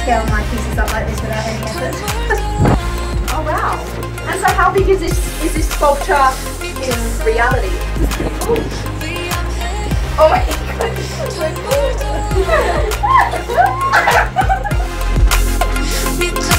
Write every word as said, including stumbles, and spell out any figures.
scale my pieces up like this without any effort. Oh wow. And so how big is this is this sculpture in reality? It's pretty cool. Oh my god, this is so cool.